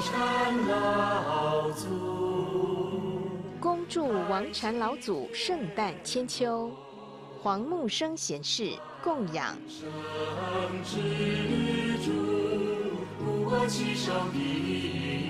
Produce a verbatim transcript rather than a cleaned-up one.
禅老祖， 恭祝王禅老祖圣诞千秋，黄木生贤士供养。 生之主，不过其上帝。